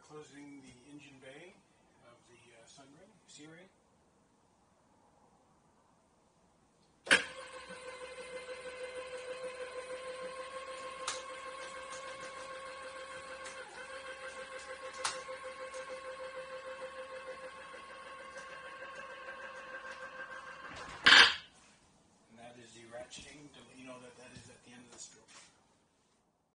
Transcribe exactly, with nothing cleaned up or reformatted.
closing the engine bay of the uh, Sunray, Sea Ray.